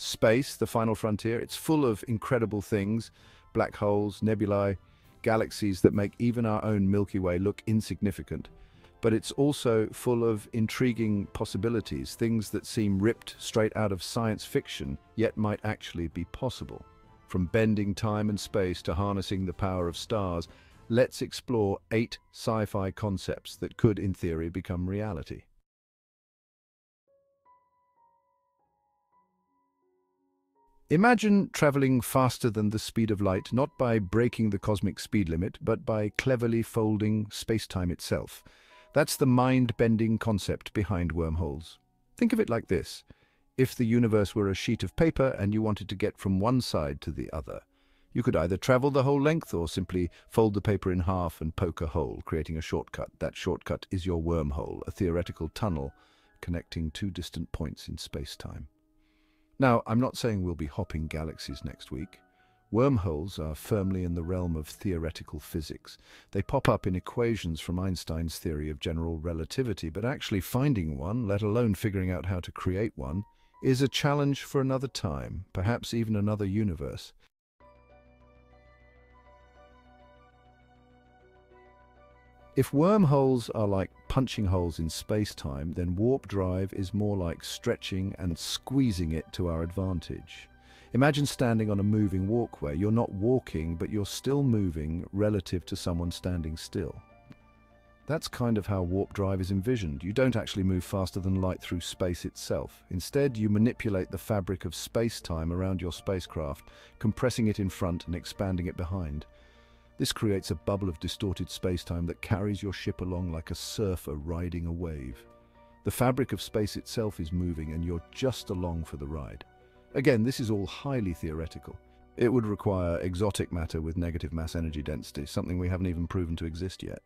Space, the final frontier, it's full of incredible things, black holes, nebulae, galaxies that make even our own Milky Way look insignificant. But it's also full of intriguing possibilities, things that seem ripped straight out of science fiction, yet might actually be possible. From bending time and space to harnessing the power of stars, let's explore 8 sci-fi concepts that could, in theory, become reality. Imagine traveling faster than the speed of light, not by breaking the cosmic speed limit, but by cleverly folding space-time itself. That's the mind-bending concept behind wormholes. Think of it like this. If the universe were a sheet of paper and you wanted to get from one side to the other, you could either travel the whole length or simply fold the paper in half and poke a hole, creating a shortcut. That shortcut is your wormhole, a theoretical tunnel connecting 2 distant points in space-time. Now, I'm not saying we'll be hopping galaxies next week. Wormholes are firmly in the realm of theoretical physics. They pop up in equations from Einstein's theory of general relativity, but actually finding one, let alone figuring out how to create one, is a challenge for another time, perhaps even another universe. If wormholes are like punching holes in space-time, then warp drive is more like stretching and squeezing it to our advantage. Imagine standing on a moving walkway. You're not walking, but you're still moving relative to someone standing still. That's kind of how warp drive is envisioned. You don't actually move faster than light through space itself. Instead, you manipulate the fabric of space-time around your spacecraft, compressing it in front and expanding it behind. This creates a bubble of distorted space-time that carries your ship along like a surfer riding a wave. The fabric of space itself is moving and you're just along for the ride. Again, this is all highly theoretical. It would require exotic matter with negative mass energy density, something we haven't even proven to exist yet.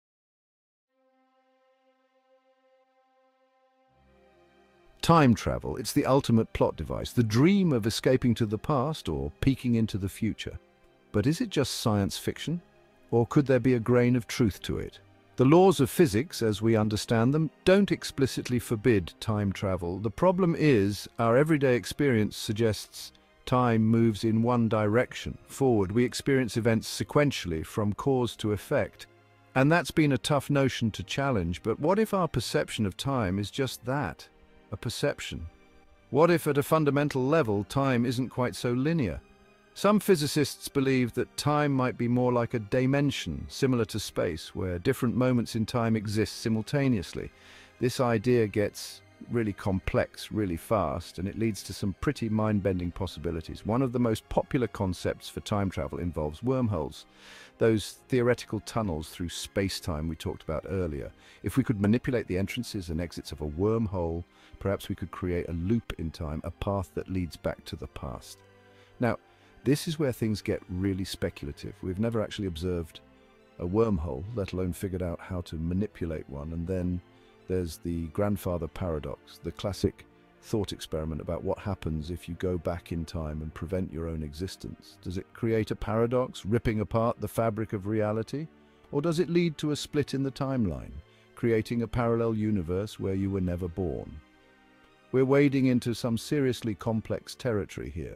Time travel, it's the ultimate plot device, the dream of escaping to the past or peeking into the future. But is it just science fiction? Or could there be a grain of truth to it? The laws of physics, as we understand them, don't explicitly forbid time travel. The problem is, our everyday experience suggests time moves in one direction, forward. We experience events sequentially, from cause to effect. And that's been a tough notion to challenge, but what if our perception of time is just that, a perception? What if at a fundamental level, time isn't quite so linear? Some physicists believe that time might be more like a dimension, similar to space, where different moments in time exist simultaneously. This idea gets really complex really fast, and it leads to some pretty mind-bending possibilities. One of the most popular concepts for time travel involves wormholes, those theoretical tunnels through space-time we talked about earlier. If we could manipulate the entrances and exits of a wormhole, perhaps we could create a loop in time, a path that leads back to the past. Now, this is where things get really speculative. We've never actually observed a wormhole, let alone figured out how to manipulate one. And then there's the grandfather paradox, the classic thought experiment about what happens if you go back in time and prevent your own existence. Does it create a paradox, ripping apart the fabric of reality? Or does it lead to a split in the timeline, creating a parallel universe where you were never born? We're wading into some seriously complex territory here.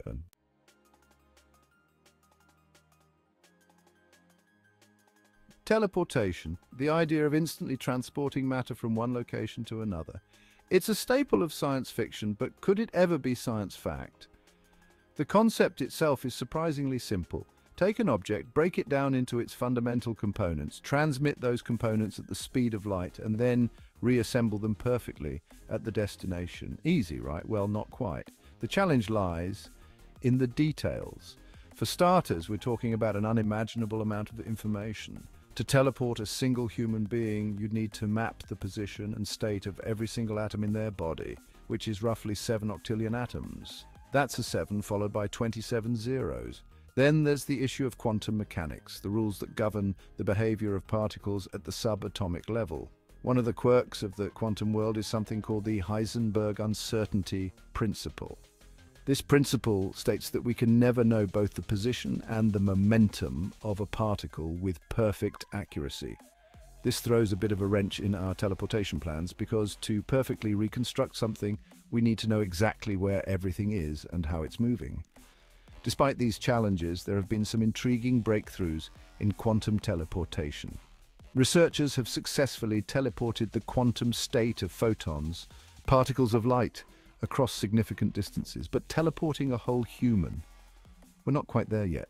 Teleportation, the idea of instantly transporting matter from one location to another. It's a staple of science fiction, but could it ever be science fact? The concept itself is surprisingly simple. Take an object, break it down into its fundamental components, transmit those components at the speed of light, and then reassemble them perfectly at the destination. Easy, right? Well, not quite. The challenge lies in the details. For starters, we're talking about an unimaginable amount of information. To teleport a single human being, you'd need to map the position and state of every single atom in their body, which is roughly 7 octillion atoms. That's a 7 followed by 27 zeros. Then there's the issue of quantum mechanics, the rules that govern the behavior of particles at the subatomic level. One of the quirks of the quantum world is something called the Heisenberg uncertainty principle. This principle states that we can never know both the position and the momentum of a particle with perfect accuracy. This throws a bit of a wrench in our teleportation plans because to perfectly reconstruct something, we need to know exactly where everything is and how it's moving. Despite these challenges, there have been some intriguing breakthroughs in quantum teleportation. Researchers have successfully teleported the quantum state of photons, particles of light, across significant distances, but teleporting a whole human, we're not quite there yet.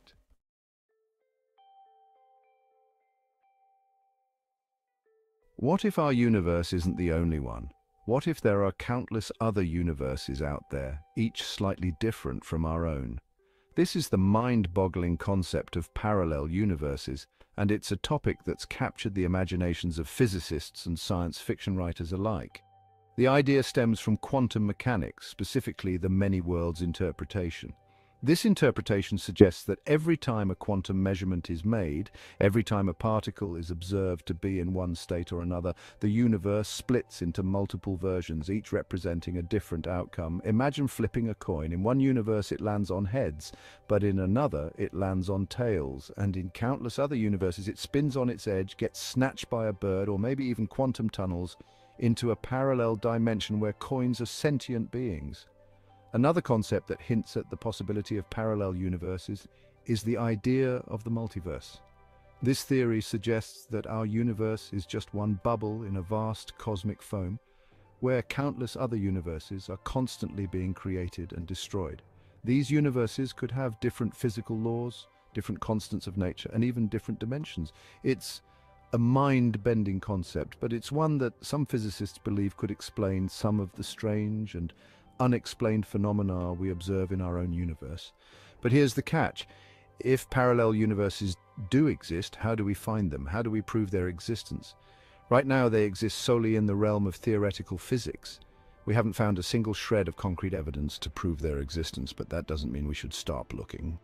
What if our universe isn't the only one? What if there are countless other universes out there, each slightly different from our own? This is the mind-boggling concept of parallel universes, and it's a topic that's captured the imaginations of physicists and science fiction writers alike. The idea stems from quantum mechanics, specifically the many worlds interpretation. This interpretation suggests that every time a quantum measurement is made, every time a particle is observed to be in one state or another, the universe splits into multiple versions, each representing a different outcome. Imagine flipping a coin. In one universe it lands on heads, but in another it lands on tails, and in countless other universes it spins on its edge, gets snatched by a bird, or maybe even quantum tunnels into a parallel dimension where coins are sentient beings. Another concept that hints at the possibility of parallel universes is the idea of the multiverse. This theory suggests that our universe is just one bubble in a vast cosmic foam, where countless other universes are constantly being created and destroyed. These universes could have different physical laws, different constants of nature, and even different dimensions. It's a mind-bending concept, but it's one that some physicists believe could explain some of the strange and unexplained phenomena we observe in our own universe. But here's the catch. If parallel universes do exist, how do we find them? How do we prove their existence? Right now they exist solely in the realm of theoretical physics. We haven't found a single shred of concrete evidence to prove their existence, but that doesn't mean we should stop looking.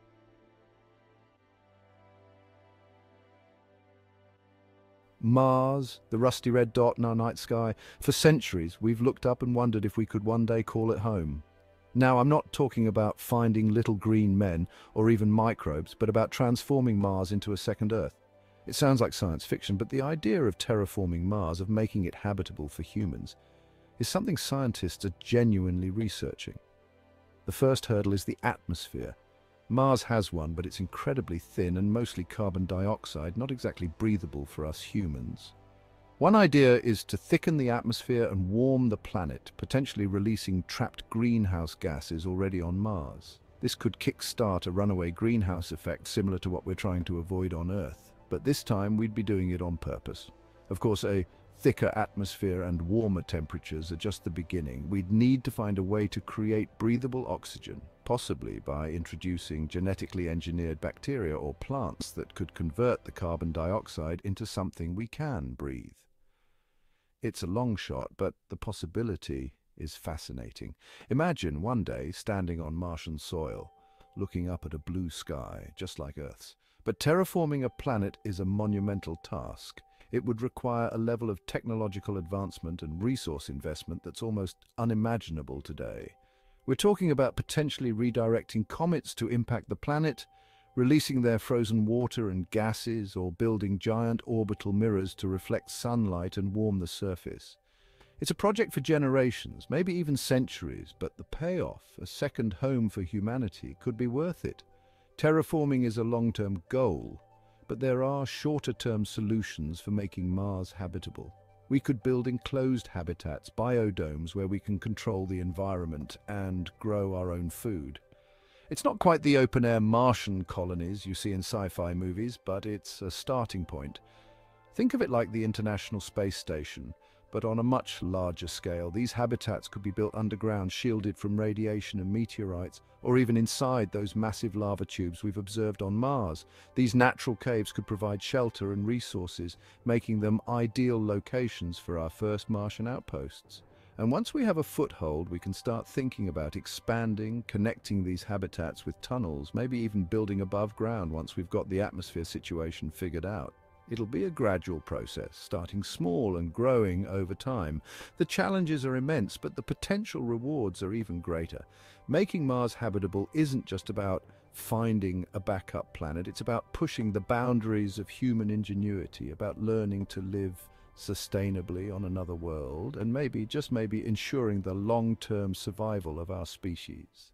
Mars, the rusty red dot in our night sky. For centuries, we've looked up and wondered if we could one day call it home. Now, I'm not talking about finding little green men or even microbes, but about transforming Mars into a second Earth. It sounds like science fiction, but the idea of terraforming Mars, of making it habitable for humans, is something scientists are genuinely researching. The first hurdle is the atmosphere. Mars has one, but it's incredibly thin and mostly carbon dioxide, not exactly breathable for us humans. One idea is to thicken the atmosphere and warm the planet, potentially releasing trapped greenhouse gases already on Mars. This could kickstart a runaway greenhouse effect similar to what we're trying to avoid on Earth, but this time we'd be doing it on purpose. Of course, a thicker atmosphere and warmer temperatures are just the beginning. We'd need to find a way to create breathable oxygen, possibly by introducing genetically engineered bacteria or plants that could convert the carbon dioxide into something we can breathe. It's a long shot, but the possibility is fascinating. Imagine one day standing on Martian soil, looking up at a blue sky, just like Earth's. But terraforming a planet is a monumental task. It would require a level of technological advancement and resource investment that's almost unimaginable today. We're talking about potentially redirecting comets to impact the planet, releasing their frozen water and gases, or building giant orbital mirrors to reflect sunlight and warm the surface. It's a project for generations, maybe even centuries, but the payoff, a second home for humanity, could be worth it. Terraforming is a long-term goal, but there are shorter-term solutions for making Mars habitable. We could build enclosed habitats, biodomes, where we can control the environment and grow our own food. It's not quite the open-air Martian colonies you see in sci-fi movies, but it's a starting point. Think of it like the International Space Station, but on a much larger scale. These habitats could be built underground, shielded from radiation and meteorites, or even inside those massive lava tubes we've observed on Mars. These natural caves could provide shelter and resources, making them ideal locations for our first Martian outposts. And once we have a foothold, we can start thinking about expanding, connecting these habitats with tunnels, maybe even building above ground once we've got the atmosphere situation figured out. It'll be a gradual process, starting small and growing over time. The challenges are immense, but the potential rewards are even greater. Making Mars habitable isn't just about finding a backup planet. It's about pushing the boundaries of human ingenuity, about learning to live sustainably on another world, and maybe, just maybe, ensuring the long-term survival of our species.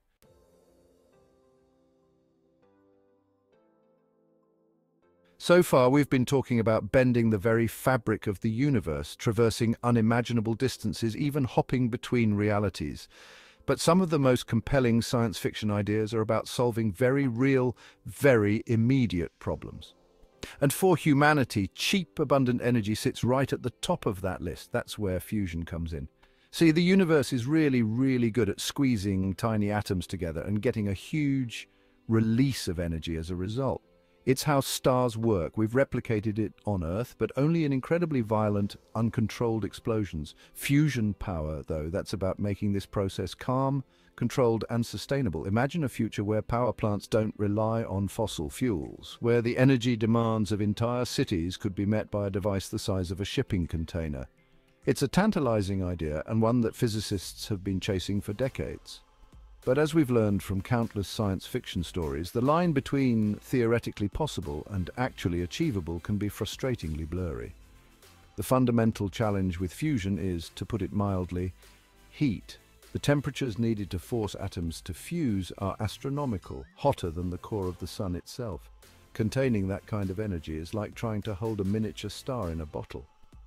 So far, we've been talking about bending the very fabric of the universe, traversing unimaginable distances, even hopping between realities. But some of the most compelling science fiction ideas are about solving very real, very immediate problems. And for humanity, cheap, abundant energy sits right at the top of that list. That's where fusion comes in. See, the universe is really, really good at squeezing tiny atoms together and getting a huge release of energy as a result. It's how stars work. We've replicated it on Earth, but only in incredibly violent, uncontrolled explosions. Fusion power, though, that's about making this process calm, controlled and sustainable. Imagine a future where power plants don't rely on fossil fuels, where the energy demands of entire cities could be met by a device the size of a shipping container. It's a tantalizing idea, and one that physicists have been chasing for decades. But as we've learned from countless science fiction stories, the line between theoretically possible and actually achievable can be frustratingly blurry. The fundamental challenge with fusion is, to put it mildly, heat. The temperatures needed to force atoms to fuse are astronomical, hotter than the core of the sun itself. Containing that kind of energy is like trying to hold a miniature star in a bottle.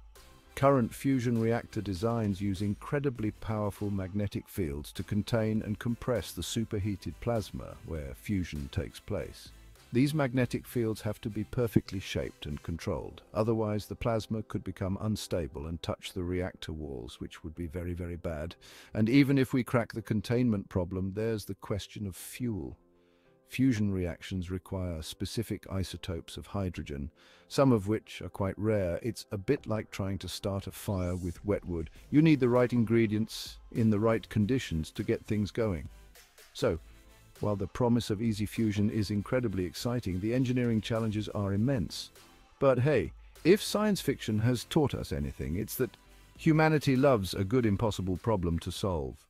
Current fusion reactor designs use incredibly powerful magnetic fields to contain and compress the superheated plasma where fusion takes place. These magnetic fields have to be perfectly shaped and controlled, otherwise the plasma could become unstable and touch the reactor walls, which would be very, very bad. And even if we crack the containment problem, there's the question of fuel. Fusion reactions require specific isotopes of hydrogen, some of which are quite rare. It's a bit like trying to start a fire with wet wood. You need the right ingredients in the right conditions to get things going. So, while the promise of easy fusion is incredibly exciting, the engineering challenges are immense. But hey, if science fiction has taught us anything, it's that humanity loves a good impossible problem to solve.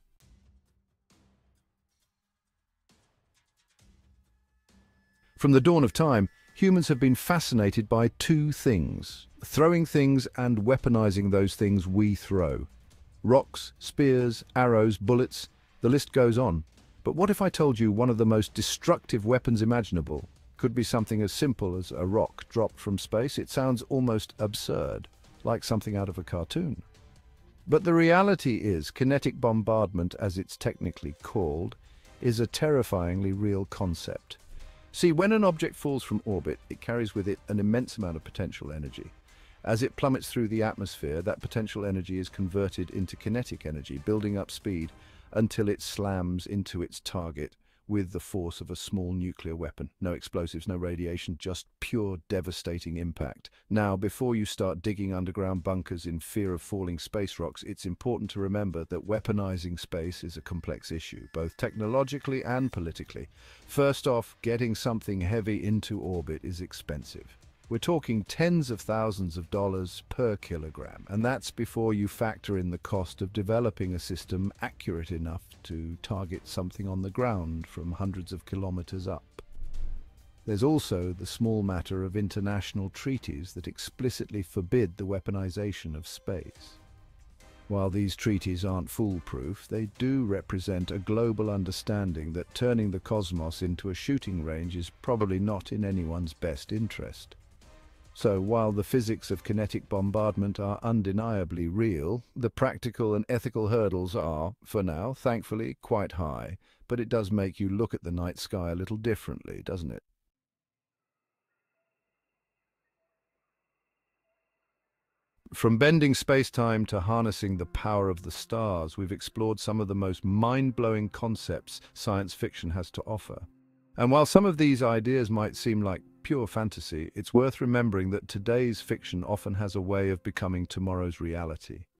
From the dawn of time, humans have been fascinated by two things: throwing things and weaponizing those things we throw. Rocks, spears, arrows, bullets, the list goes on. But what if I told you one of the most destructive weapons imaginable could be something as simple as a rock dropped from space? It sounds almost absurd, like something out of a cartoon. But the reality is, kinetic bombardment, as it's technically called, is a terrifyingly real concept. See, when an object falls from orbit, it carries with it an immense amount of potential energy. As it plummets through the atmosphere, that potential energy is converted into kinetic energy, building up speed until it slams into its target with the force of a small nuclear weapon. No explosives, no radiation, just pure devastating impact. Now, before you start digging underground bunkers in fear of falling space rocks, it's important to remember that weaponizing space is a complex issue, both technologically and politically. First off, getting something heavy into orbit is expensive. We're talking tens of thousands of dollars per kilogram, and that's before you factor in the cost of developing a system accurate enough to target something on the ground from hundreds of kilometers up. There's also the small matter of international treaties that explicitly forbid the weaponization of space. While these treaties aren't foolproof, they do represent a global understanding that turning the cosmos into a shooting range is probably not in anyone's best interest. So, while the physics of kinetic bombardment are undeniably real, the practical and ethical hurdles are, for now, thankfully, quite high. But it does make you look at the night sky a little differently, doesn't it? From bending space-time to harnessing the power of the stars, we've explored some of the most mind-blowing concepts science fiction has to offer. And while some of these ideas might seem like pure fantasy, it's worth remembering that today's fiction often has a way of becoming tomorrow's reality.